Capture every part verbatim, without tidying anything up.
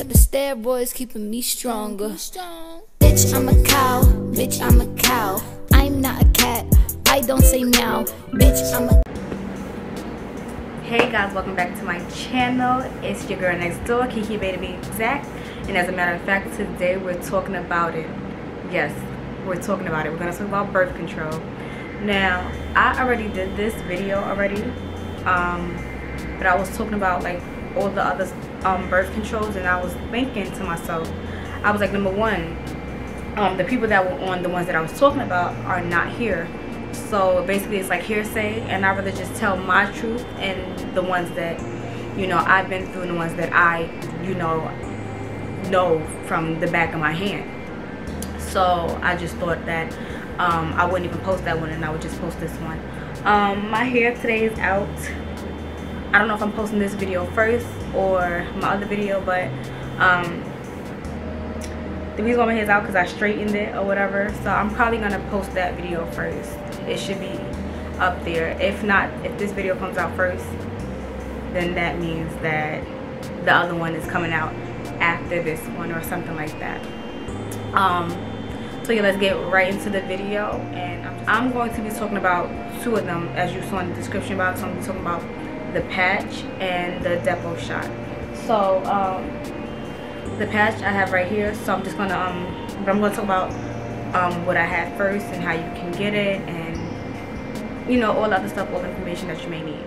the steroids keeping me stronger. Bitch, I'm a cow. Bitch, I'm a cow. I'm not a cat. I don't say meow. Bitch, I'm a... Hey guys, welcome back to my channel. It's your girl next door, Kiki Bay to be exact. And as a matter of fact, today we're talking about it. Yes, we're talking about it. We're gonna talk about birth control. Now, I already did this video already, um, but I was talking about like all the other um, birth controls, and I was thinking to myself, I was like, number one, um, the people that were on the ones that I was talking about are not here. So basically it's like hearsay, and I'd rather just tell my truth and the ones that, you know, I've been through and the ones that I, you know, know from the back of my hand. So I just thought that um, I wouldn't even post that one, and I would just post this one. Um, my hair today is out. I don't know if I'm posting this video first or my other video, but um, the reason why my hair's out because I straightened it or whatever. So I'm probably gonna post that video first. It should be up there. If not, if this video comes out first, then that means that the other one is coming out after this one or something like that. Um, so yeah, let's get right into the video, and I'm, I'm going to be talking about two of them, as you saw in the description box. So I'm going to be talking about the patch and the Depo shot. So um, the patch I have right here. So I'm just gonna um, but I'm going to talk about um, what I had first and how you can get it, and you know, all the other stuff, all the information that you may need.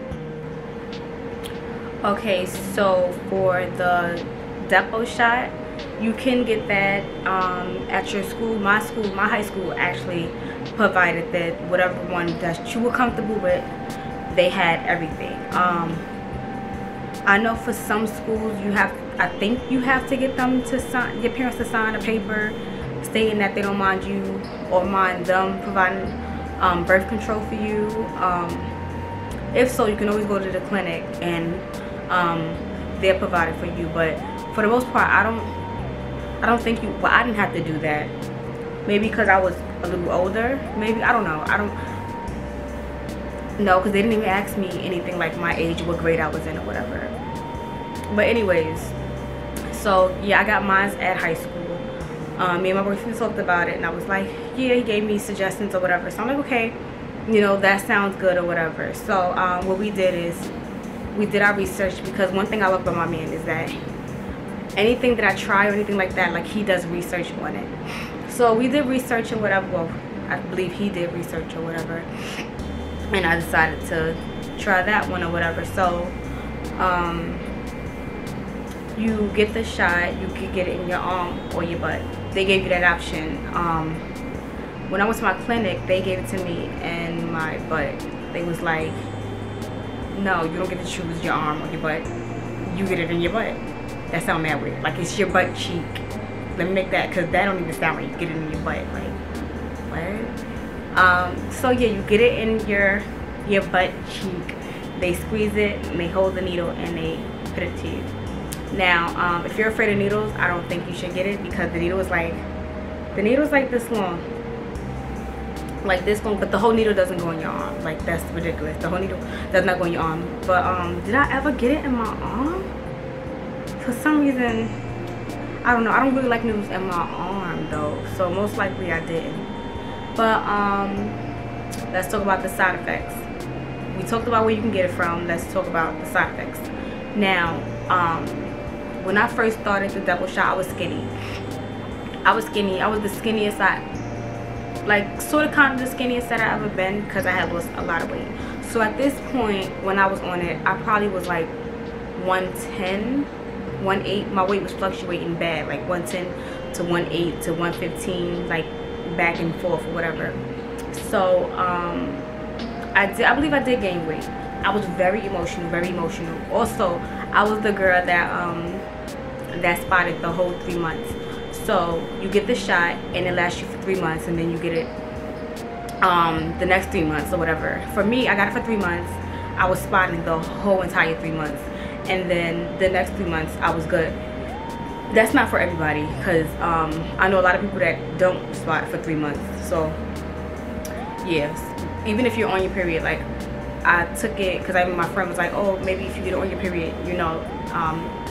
Okay, so for the Depo shot, you can get that um, at your school. My school, my high school actually provided that. Whatever one that you were comfortable with, they had everything. Um, I know for some schools you have, I think you have to get them to sign, your parents to sign a paper stating that they don't mind you or mind them providing um, birth control for you. Um, if so, you can always go to the clinic and um, they're provided for you. But for the most part, I don't, I don't think you. Well, I didn't have to do that. Maybe because I was a little older. Maybe, I don't know. I don't. No, because they didn't even ask me anything like my age, what grade I was in or whatever. But anyways, so yeah, I got mine at high school. Um, me and my boyfriend talked about it, and I was like, yeah, he gave me suggestions or whatever. So I'm like, okay, you know, that sounds good or whatever. So um, what we did is we did our research, because one thing I love about my man is that anything that I try or anything like that, like, he does research on it. So we did research or whatever. Well, I believe he did research or whatever. And I decided to try that one or whatever. So um, you get the shot, you could get it in your arm or your butt. They gave you that option. Um, when I went to my clinic, they gave it to me in my butt. They was like, no, you don't get to choose your arm or your butt. You get it in your butt. That sounds mad weird. Like, it's your butt cheek. Let me make that, because that don't even sound right. You get it in your butt. Like, what? Um, so yeah, you get it in your your butt cheek. They squeeze it, and they hold the needle, and they put it to you. Now, um, if you're afraid of needles, I don't think you should get it, because the needle is like the needle is like this long, like this long, but the whole needle doesn't go in your arm. Like, that's ridiculous. The whole needle does not go in your arm. But um, did I ever get it in my arm? For some reason, I don't know. I don't really like needles in my arm though, so most likely I didn't. But um, let's talk about the side effects. We talked about where you can get it from. Let's talk about the side effects. Now, um, when I first started the Depo shot, I was skinny. I was skinny. I was the skinniest I, like, sort of kind of the skinniest that I ever been, because I had lost a lot of weight. So at this point, when I was on it, I probably was like one ten, one eight. My weight was fluctuating bad, like one ten to one eight to one fifteen, like, back and forth or whatever. So um I did I believe I did gain weight. I was very emotional, very emotional. Also, I was the girl that um that spotted the whole three months. So you get the shot and it lasts you for three months, and then you get it um the next three months or whatever. For me, I got it for three months. I was spotting the whole entire three months, and then the next three months I was good. That's not for everybody, because um, I know a lot of people that don't spot for three months. So, yes, even if you're on your period, like, I took it because I my friend was like, oh, maybe if you get it on your period, you know, um,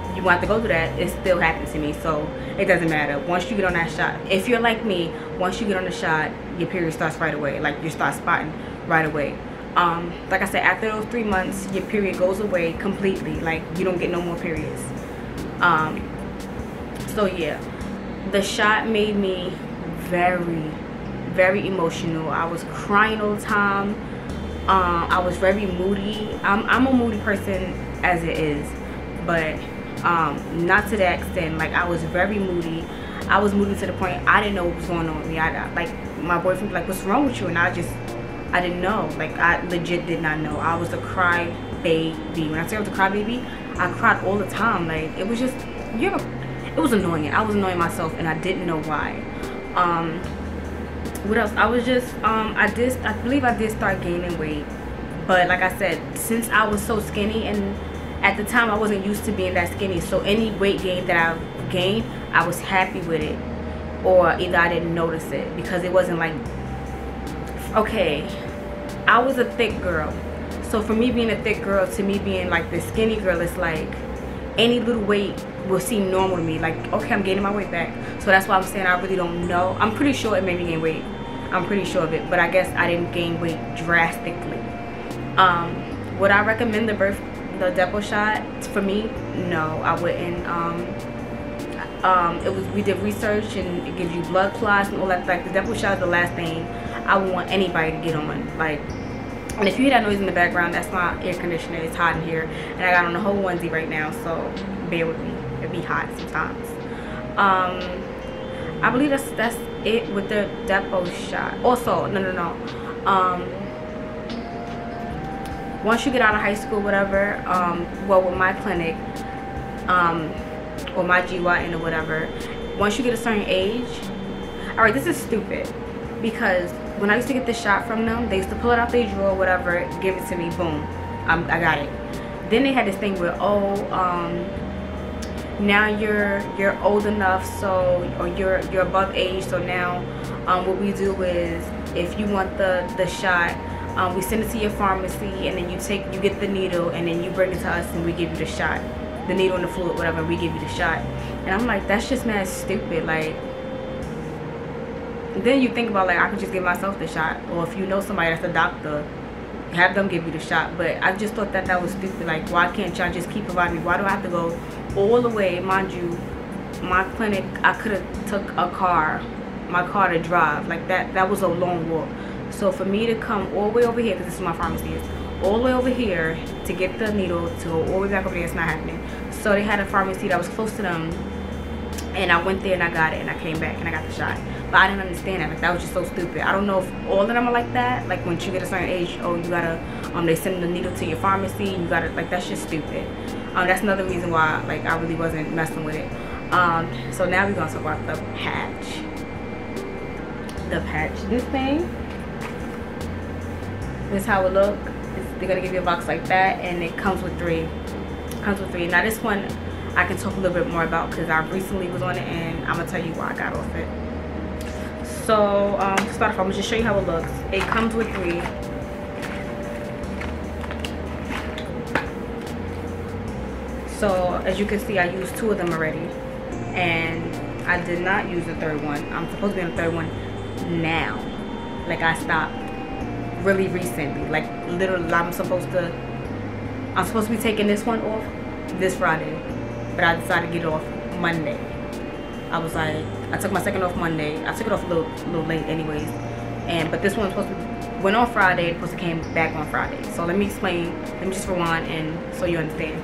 you want to go through that, it still happens to me. So it doesn't matter. Once you get on that shot, if you're like me, once you get on the shot, your period starts right away. Like you start spotting right away. Um, like I said, after those three months, your period goes away completely. Like you don't get no more periods. Um, so yeah, the shot made me very, very emotional. I was crying all the time. Um, I was very moody. I'm, I'm a moody person as it is, but um, not to that extent. Like I was very moody. I was moody to the point I didn't know what was going on with me. I, like my boyfriend was like, "What's wrong with you?" And I just, I didn't know. Like I legit did not know. I was a cry baby. When I say I was a cry baby, I cried all the time. Like it was just, you know, it was annoying. I was annoying myself, and I didn't know why. Um, what else? I was just um I did I believe I did start gaining weight, but like I said, since I was so skinny, and at the time I wasn't used to being that skinny, so any weight gain that I gained, I was happy with it, or either I didn't notice it, because it wasn't like, okay, I was a thick girl, so for me being a thick girl to me being like the skinny girl, it's like any little weight will seem normal to me. Like, okay, I'm gaining my weight back. So that's why I'm saying I really don't know. I'm pretty sure it made me gain weight. I'm pretty sure of it. But I guess I didn't gain weight drastically. Um, would I recommend the birth, the Depo shot? For me, no, I wouldn't. Um, um, it was we did research, and it gives you blood clots and all that. Like the Depo shot is the last thing I would want anybody to get on. Like, and if you hear that noise in the background, that's my air conditioner. It's hot in here, and I got on a whole onesie right now, so bear with me. It be hot sometimes. Um, I believe that's that's it with the Depo shot. Also, no, no, no. Um, once you get out of high school, whatever. Um, well, with my clinic, um, or my G Y N or whatever. Once you get a certain age, all right, this is stupid, because when I used to get the shot from them, they used to pull it out their drawer, whatever, give it to me, boom, I'm, I got it. Then they had this thing where, oh, um, now you're you're old enough, so, or you're you're above age, so now um, what we do is, if you want the the shot, um, we send it to your pharmacy, and then you take you get the needle, and then you bring it to us, and we give you the shot, the needle and the fluid, whatever, we give you the shot. And I'm like, that's just mad stupid. Like, then you think about, like, I could just give myself the shot, or if you know somebody that's a doctor, have them give you the shot. But I just thought that that was stupid. Like, why can't y'all just keep providing me? Why do I have to go all the way? Mind you, my clinic, I could have took a car, my car to drive. Like, that that was a long walk. So for me to come all the way over here, because this is my pharmacy, all the way over here to get the needle, to go all the way back over there, it's not happening. So they had a pharmacy that was close to them, and I went there and I got it, and I came back and I got the shot. But I didn't understand that. Like, that was just so stupid. I don't know if all of them are like that. Like, once you get a certain age, oh, you gotta, um, they send the needle to your pharmacy, you gotta, like, that's just stupid. Um, that's another reason why, like, I really wasn't messing with it. Um, so now we're gonna talk about the patch. The patch. This thing, this is how it look. It's, they're gonna give you a box like that, and it comes with three. It comes with three. Now this one, I can talk a little bit more about, because I recently was on it, and I'm gonna tell you why I got off it. So um, to start off, I'm gonna just show you how it looks. It comes with three. So as you can see, I used two of them already, and I did not use the third one. I'm supposed to be on the third one now. Like, I stopped really recently. Like, literally, I'm supposed to. I'm supposed to be taking this one off this Friday, but I decided to get it off Monday. I was like, I took my second off Monday. I took it off a little, a little late, anyways. And but this one was supposed to went on Friday. It's supposed to came back on Friday. So let me explain. Let me just rewind, and so you understand.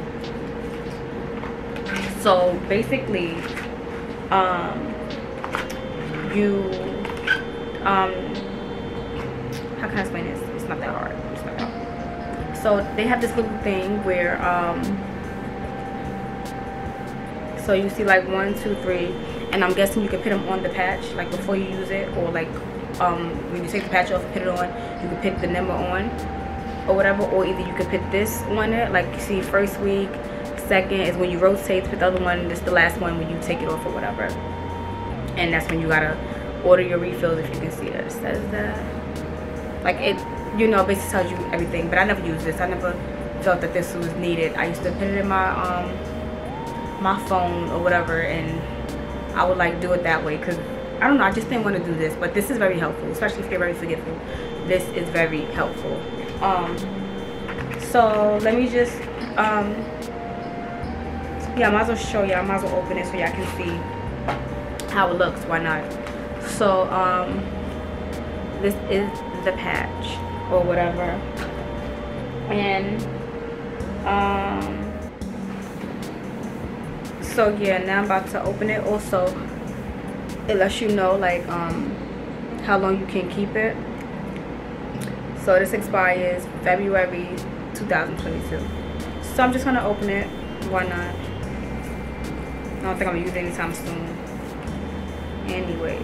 So basically, um, you, um, how can I explain this? It's not that hard. It's not that hard. So they have this little thing where, um, so you see like one, two, three. And I'm guessing you can put them on the patch, like before you use it, or like um, when you take the patch off and put it on, you can put the number on, or whatever. Or either you can put this on it, like you see, first week, second is when you rotate, put the other one, this is the last one when you take it off or whatever. And that's when you gotta order your refills, if you can see that. It says that, like, it, you know, basically tells you everything. But I never used this. I never felt that this was needed. I used to put it in my um. my phone or whatever, and I would like do it that way, because I don't know, I just didn't want to do this. But this is very helpful, especially if you're very forgetful. This is very helpful. Um so let me just um yeah, I might as well show y'all. I might as well open it so y'all can see how it looks. Why not? So um this is the patch or whatever, and um so yeah, now I'm about to open it. Also, it lets you know like um how long you can keep it. So this expires February two thousand twenty-two. So I'm just gonna open it. Why not? I don't think I'm gonna use it anytime soon. Anyways,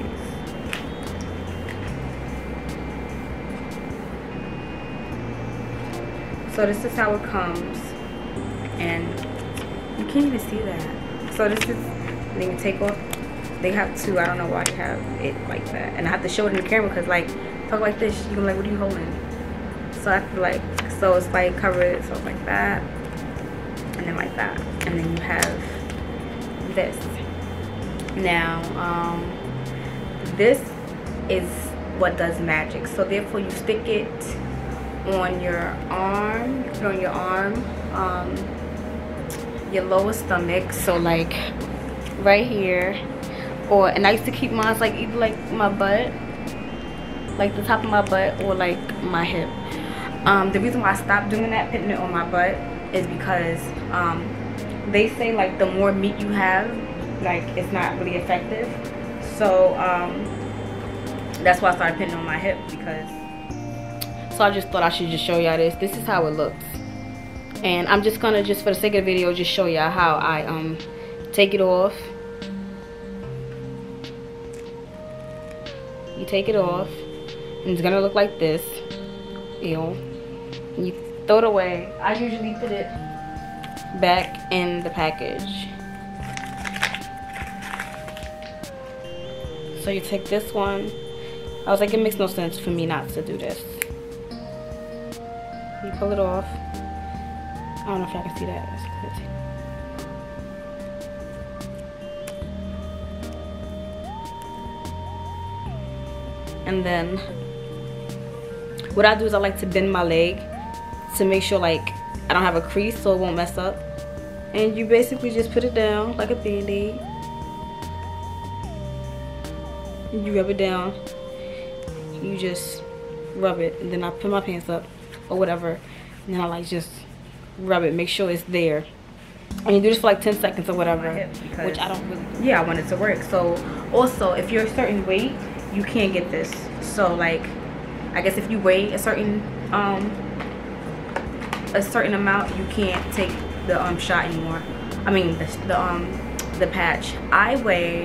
so this is how it comes, and you can't even see that. So this is, then you take off. They have two. I don't know why they have it like that, and I have to show it in the camera because like talk like this, you're gonna be like, what are you holding? So I have to like, so it's like covered, so it's like that, and then like that, and then you have this. Now um this is what does magic. So therefore you stick it on your arm, put it on your arm, um your lower stomach, so like right here, or, and I used to keep mine like either like my butt, like the top of my butt, or like my hip. Um the reason why I stopped doing that, putting it on my butt, is because um they say like the more meat you have, like it's not really effective. So um that's why I started putting it on my hip, because so I just thought I should just show y'all this. This is how it looks, and I'm just gonna, just for the sake of the video, just show y'all how I um take it off. You take it off, and it's gonna look like this. You know, you throw it away. I usually put it back in the package. So you take this one. I was like, it makes no sense for me not to do this. You pull it off. I don't know if y'all can see that. And then what I do is I like to bend my leg to make sure like I don't have a crease, so it won't mess up. And you basically just put it down like a band-aid. You rub it down. You just rub it, and then I put my pants up or whatever, and then I like just rub it, make sure it's there. And you do this for like ten seconds or whatever, which I don't really do. Yeah, I want it to work. So also, if you're a certain weight, you can't get this. So like, I guess if you weigh a certain um a certain amount, you can't take the um shot anymore. I mean the, the um the patch. I weigh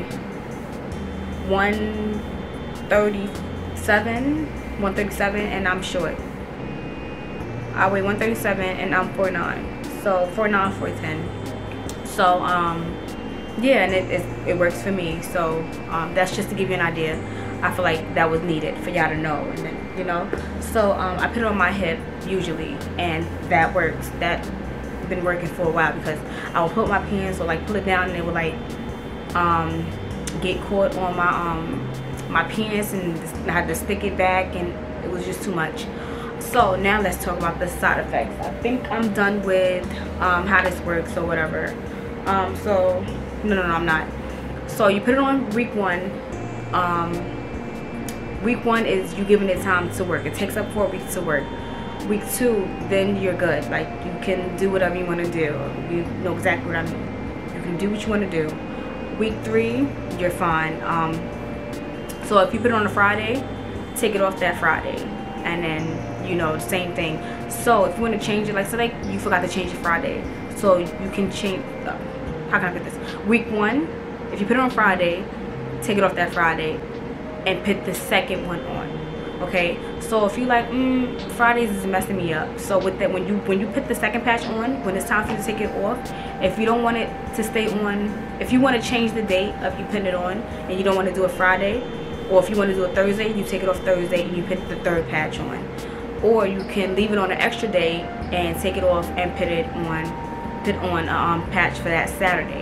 one thirty-seven, one thirty-seven, and I'm short. I weigh one thirty-seven and I'm four nine. So four nine, four ten. So um yeah, and it, it, it works for me. So um that's just to give you an idea. I feel like that was needed for y'all to know, and then, you know. So um I put it on my hip usually, and that works. That's been working for a while, because I will put my pants or like pull it down, and it would like um get caught on my um my pants, and I had to stick it back, and it was just too much. So now let's talk about the side effects. I think I'm done with um how this works or whatever. Um so no no no I'm not. So you put it on week one. um week one is you giving it time to work. It takes up four weeks to work. Week two, then you're good. Like, you can do whatever you want to do. You know exactly what I mean. You can do what you want to do. Week three, you're fine. Um so if you put it on a Friday, take it off that Friday, and then, you know, the same thing. So if you want to change it, like, so like you forgot to change it Friday, so you can change uh, how can I put this? Week one, if you put it on Friday, take it off that Friday and put the second one on. Okay, so if you like, mm, Fridays is messing me up, so with that, when you when you put the second patch on, when it's time for you to take it off, if you don't want it to stay on, if you want to change the date of you putting it on and you don't want to do it Friday, or if you want to do it Thursday, you take it off Thursday and you put the third patch on. Or you can leave it on an extra day and take it off and put it on put on a um, patch for that Saturday.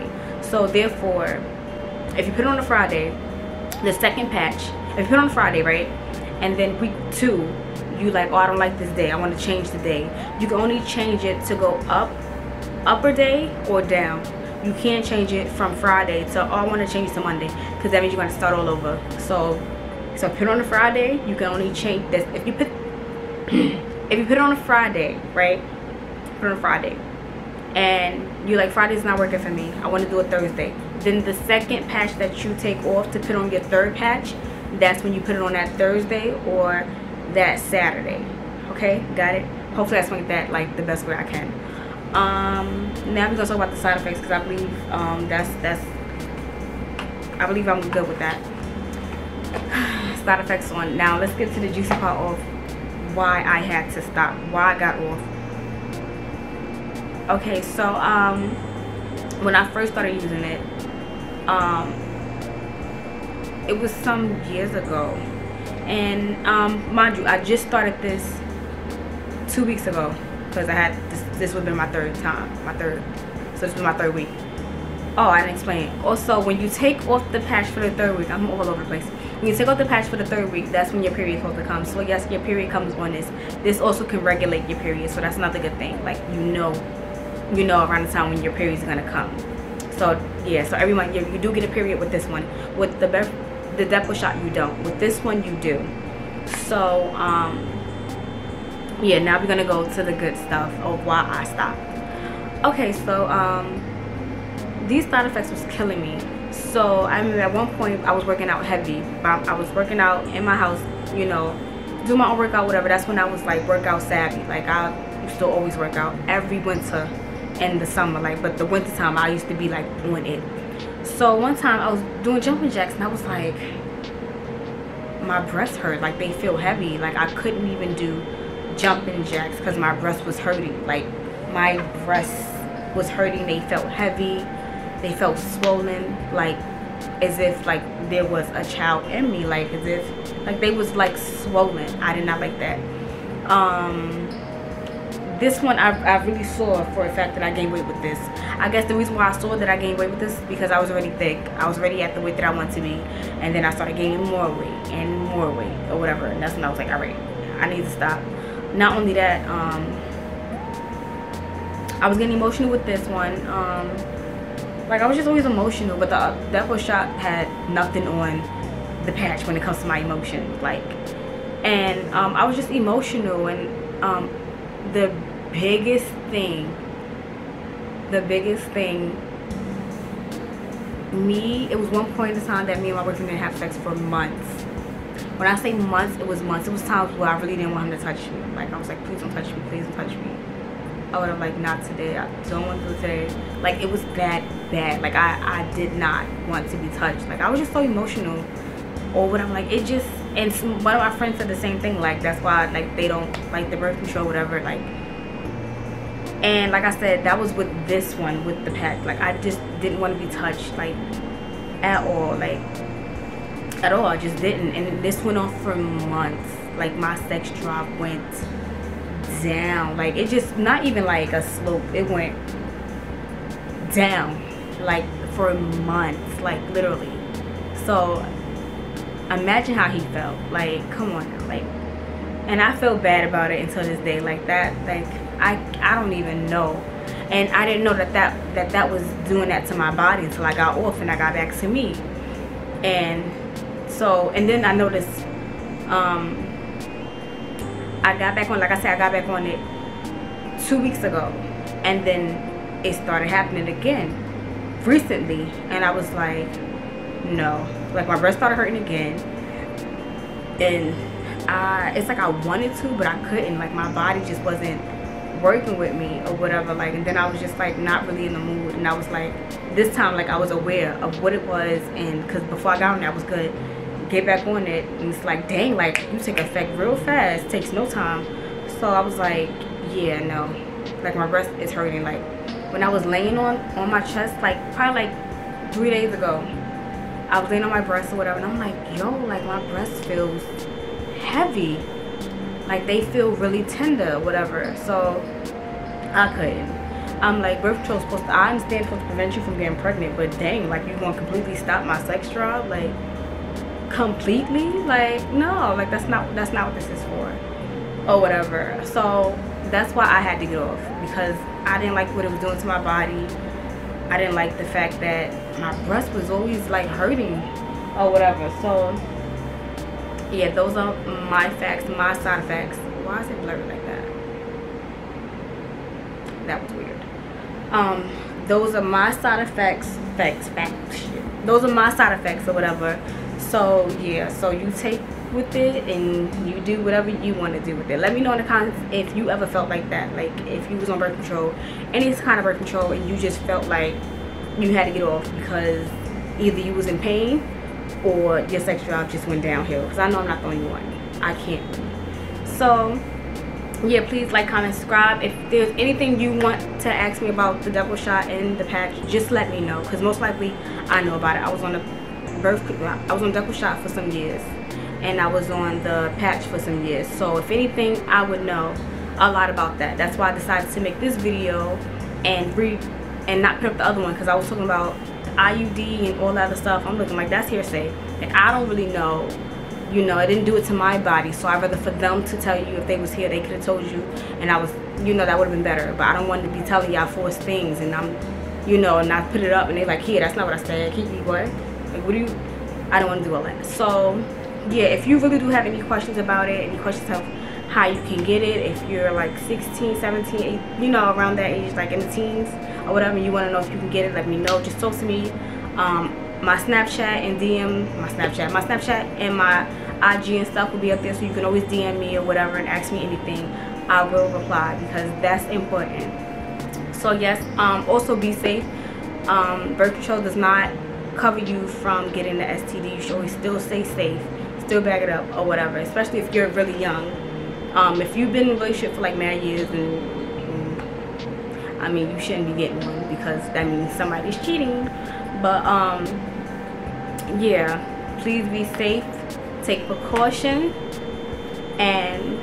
So therefore, if you put it on a Friday, the second patch, if you put it on a Friday, right, and then week two, you like, oh, I don't like this day, I want to change the day, you can only change it to go up, upper day or down. You can't change it from Friday to, oh, I want to change it to Monday, because that means you're going to start all over. So so put it on a Friday, you can only change this. If you put if you put it on a Friday, right, put it on a Friday, and you're like, Friday's not working for me, I want to do it Thursday, then the second patch that you take off to put on your third patch, that's when you put it on that Thursday or that Saturday. Okay, got it? Hopefully I explained that like the best way I can. Um now we're gonna talk about the side effects, because I believe um that's that's I believe I'm good with that. Side effects on. Now let's get to the juicy part of why I had to stop, why I got off. Okay, so um when I first started using it, um it was some years ago, and um mind you, I just started this two weeks ago, because I had this this would have been my third time, my third so this was my third week. Oh, I didn't explain. Also, when you take off the patch for the third week, I'm all over the place. When you take off the patch for the third week, that's when your period is supposed to come. So yes, your period comes on this. This also can regulate your period, so that's another good thing. Like, you know, you know around the time when your period is gonna come. So yeah, so every month you, you do get a period with this one. With the the Depo shot, you don't. With this one, you do. So um, yeah, now we're gonna go to the good stuff of why I stopped. Okay, so um. these side effects was killing me. So I remember at one point I was working out heavy. I was working out in my house, you know, do my own workout, whatever. That's when I was like workout savvy. Like, I used to always work out every winter and the summer. Like, but the winter time I used to be like doing it. So one time I was doing jumping jacks and I was like, my breasts hurt. Like, they feel heavy. Like, I couldn't even do jumping jacks because my breast was hurting. Like, my breasts was hurting. They felt heavy. They felt swollen, like as if like there was a child in me, like as if like they was like swollen. I did not like that. Um, this one I, I really saw for a fact that I gained weight with this. I guess the reason why I saw that I gained weight with this is because I was already thick. I was already at the weight that I want to be, and then I started gaining more weight and more weight or whatever, and that's when I was like, all right, I need to stop. Not only that, um, I was getting emotional with this one. Um, Like, I was just always emotional, but the Depo shot had nothing on the patch when it comes to my emotions. Like, and um, I was just emotional, and um, the biggest thing, the biggest thing, me, it was one point in time that me and my boyfriend didn't have sex for months. When I say months, it was months. It was times where I really didn't want him to touch me. Like, I was like, please don't touch me, please don't touch me. I would have like, not today, I don't want to do it today. Like, it was that bad. Like, I, I did not want to be touched. Like, I was just so emotional or whatever. Like, it just, and some, one of my friends said the same thing. Like, that's why like they don't like the birth control, whatever. Like, and like I said, that was with this one, with the pack. Like, I just didn't want to be touched, like, at all. Like, at all. I just didn't. And this went on for months. Like, my sex drive went down. Like, it just, not even like a slope, it went down like for months, like literally. So imagine how he felt. Like, come on now. Like, and I feel bad about it until this day. Like, that, like I I don't even know. And I didn't know that that that that was doing that to my body until I got off and I got back to me. And so, and then I noticed um I got back on, like I said, I got back on it two weeks ago, and then it started happening again recently, and I was like, no. Like, my breast started hurting again, and I, it's like I wanted to, but I couldn't. Like, my body just wasn't working with me or whatever. Like, and then I was just like not really in the mood, and I was like, this time, like, I was aware of what it was, and because before I got on there, I was good. Get back on it, and it's like, dang, like, you take effect real fast, it takes no time. So I was like, yeah, no, like, my breast is hurting. Like, when I was laying on on my chest, like probably like three days ago, I was laying on my breast or whatever, and I'm like, yo, like, my breast feels heavy, like they feel really tender or whatever. So I couldn't. I'm like, birth control is supposed to, I understand it's supposed to prevent you from getting pregnant, but dang, like, you gonna completely stop my sex drive? Like, completely? Like, no, like, that's not, that's not what this is for, or whatever. So that's why I had to get off, because I didn't like what it was doing to my body. I didn't like the fact that my breast was always like hurting or whatever. So yeah, those are my facts, my side effects. Why is it blurry like that? That was weird. Um, those are my side effects, facts, facts, shit. Those are my side effects or whatever. So yeah, so you take with it and you do whatever you want to do with it. Let me know in the comments if you ever felt like that, like if you was on birth control, any kind of birth control, and you just felt like you had to get off because either you was in pain or your sex drive just went downhill, because I know I'm not the only one. I can't. So yeah, please like, comment, subscribe. If there's anything you want to ask me about the double shot and the patch, just let me know, because most likely I know about it. I was on the birth I was on double shot for some years, and I was on the patch for some years. So if anything, I would know a lot about that. That's why I decided to make this video and read and not put up the other one, because I was talking about I U D and all that other stuff. I'm looking like that's hearsay. Like, I don't really know, you know, I didn't do it to my body, so I'd rather for them to tell you. If they was here, they could have told you, and I was, you know, that would have been better. But I don't want to be telling y'all false things, and I'm, you know, and I put it up and they're like, here, that's not what I said. Keep me what? Like, what do you, I don't want to do all that. So yeah, if you really do have any questions about it, any questions of how you can get it, if you're like sixteen, seventeen, eighteen, you know, around that age, like in the teens or whatever, you want to know if you can get it, let me know. Just talk to me. Um, my Snapchat and D M, my Snapchat, my Snapchat and my I G and stuff will be up there, so you can always D M me or whatever and ask me anything. I will reply, because that's important. So yes, um, also be safe. Um, birth control does not cover you from getting the S T D. You should always still stay safe, still back it up or whatever, especially if you're really young. Um, if you've been in a relationship for like mad years, and, and I mean, you shouldn't be getting one, because that means somebody's cheating. But um, yeah, please be safe, take precaution, and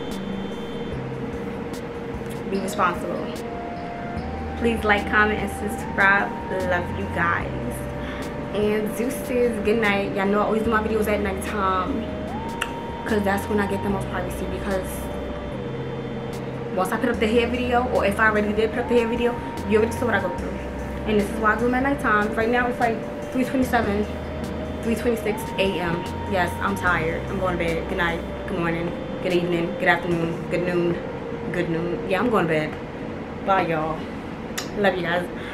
be responsible. Please like, comment, and subscribe. Love you guys. And deuces, good night. Y'all know I always do my videos at night time, because that's when I get the most privacy. Because once I put up the hair video, or if I already did put up the hair video, you already saw what I go through. And this is why I do them at night time. Right now it's like three twenty-seven, three twenty-six a m Yes, I'm tired. I'm going to bed. Good night, good morning, good evening, good afternoon, good noon, good noon. Yeah, I'm going to bed. Bye, y'all. Love you guys.